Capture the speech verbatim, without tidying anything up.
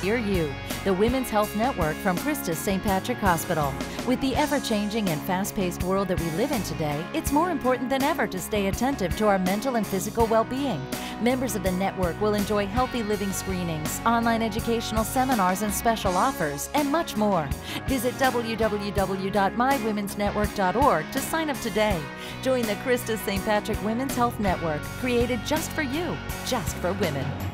You're you, the Women's Health Network from CHRISTUS Saint Patrick Hospital. With the ever-changing and fast-paced world that we live in today, it's more important than ever to stay attentive to our mental and physical well-being. Members of the network will enjoy healthy living screenings, online educational seminars and special offers, and much more. Visit w w w dot my womens network dot org to sign up today. Join the CHRISTUS Saint Patrick Women's Health Network, created just for you, just for women.